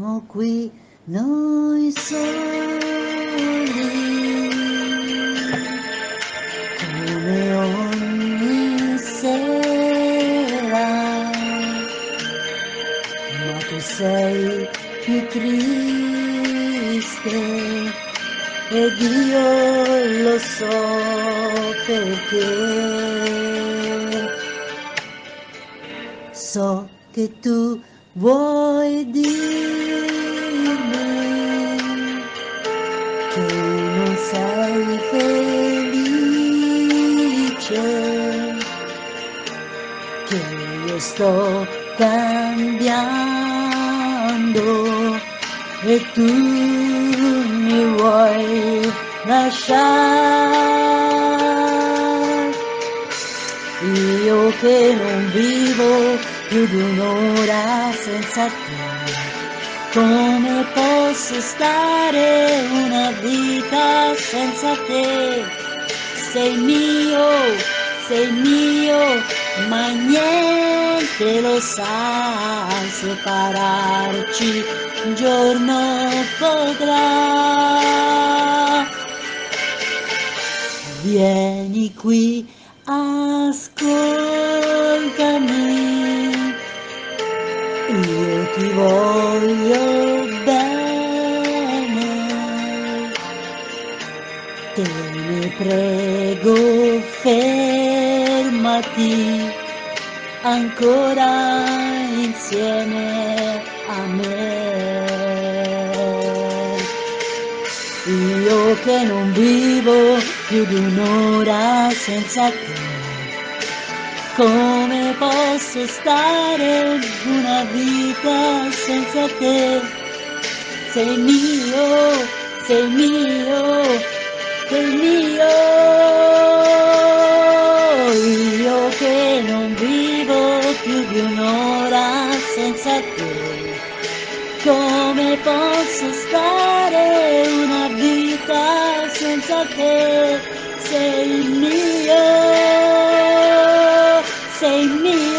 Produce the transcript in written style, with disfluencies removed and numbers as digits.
siamo qui noi soli, come ogni sera, ma tu sei più triste ed io lo so perché. So che tu vuoi dirmi che non sei felice, che io sto cambiando e tu mi vuoi lasciare. Io che non vivo più di un'ora senza te, come posso stare una vita senza te? Sei mio, ma niente lo sa separarci, un giorno potrà. Vieni qui, ascoltami, io ti voglio bene, te ne prego fermati ancora insieme a me. Io che non vivo più di un'ora senza te, come posso stare una vita senza te? Sei mio, sei mio, sei mio. Io che non vivo più di un'ora senza te, come posso stare una vita senza te? Sei mio, sei mio.